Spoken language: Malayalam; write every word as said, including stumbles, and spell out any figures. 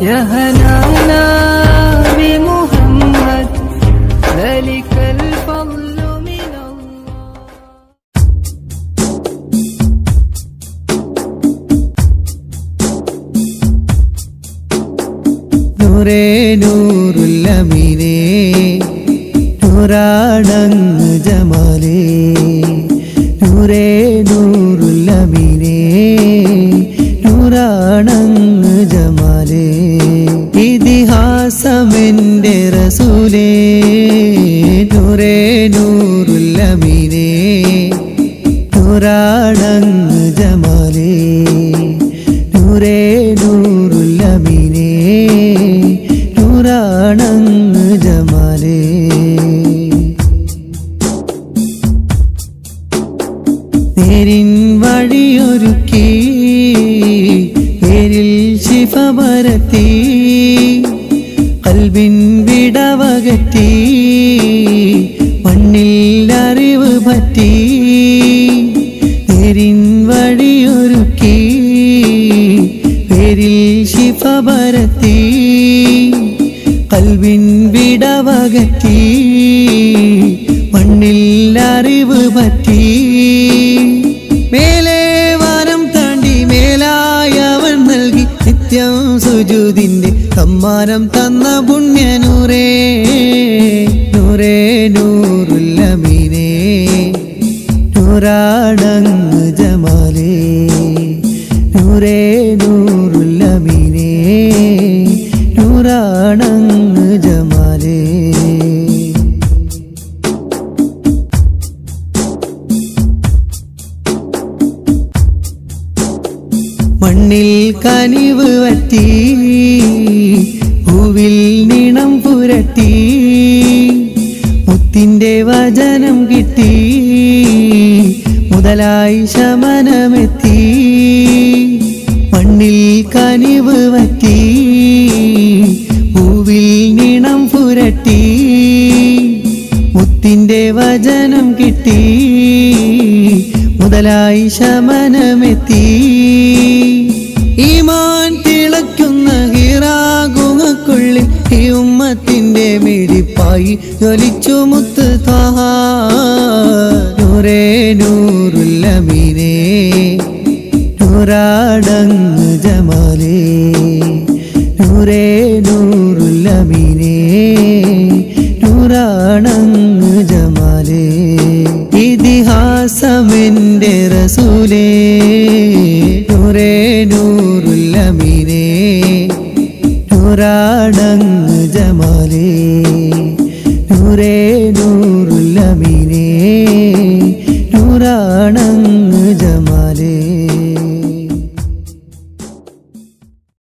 يا هنانا بمحمد ذلك الفضل من الله. നൂറേ നൂറുൽ അമീനേ നൂറാണങ്ങ് ജമാലേ നൂറേ നൂറുൽ അമീനേ നൂറാണങ്ങ് ജമാലേ ഇതിഹാസമെന്റെ റസൂലേ നൂറേ നൂറുൽ അമീനേ നൂറാണങ്ങ് ജമാലേ നൂറേ നൂറുൽ അമീനേ നൂറാണങ്ങ് ജമാലേ നേരിൻ വഴിയൊരുക്കി പേരിൽ ശിഫ പരത്തി കൽബിൻ വിടവകറ്റി മണ്ണിൽ അറിവ് പറ്റി നേരിൻ വഴിയൊരുക്കി പേരിൽ ശിഫ പരത്തി കൽബിൻ വിടവകറ്റി മണ്ണിൽ അറിവ് പറ്റി മേലെ വാനം താണ്ടി മേലായവൻ നൽകി നിത്യം സുജൂദിന്റെ സമ്മാനം തന്ന പുണ്യനൂറേ നൂറേ നൂറുൽ അമീനേ നൂറാണങ്ങ് ജമാലേ നൂറേ നൂറുൽ അമീനേ നൂറാണങ്ങ് ജമാലേ മണ്ണിൽ കനിവ് വറ്റി പൂവിൽ നിണം പുരട്ടി മുത്തിന്റെ വചനം കിട്ടി മുതലായി ശമനമെത്തി മണ്ണിൽ കനിവ് വറ്റി പൂവിൽ നിണം പുരട്ടി മുത്തിന്റെ വചനം കിട്ടി മുതലായി ശമനമെത്തി ഈമാൻ തിളയ്ക്കുന്ന ഹിറാഗുഹക്കുള്ളിൽ ഈ ഉമ്മത്തിന്റെ മിടിപ്പായി ജ്വലിച്ചു മുത്ത് ത്വാഹ നൂറേ നൂറുൽ അമീനേ നൂറാണങ്ങ് ജമാലേ നൂറേ നൂറുൽ അമീനേ നൂറാണങ്ങ് ജമാലേ ഇതിഹാസമെന്റെ റസൂലേ നൂറേ നൂറുൽ അമീനേ നൂറാണങ്ങ് ജമാലേ നൂറേ നൂർ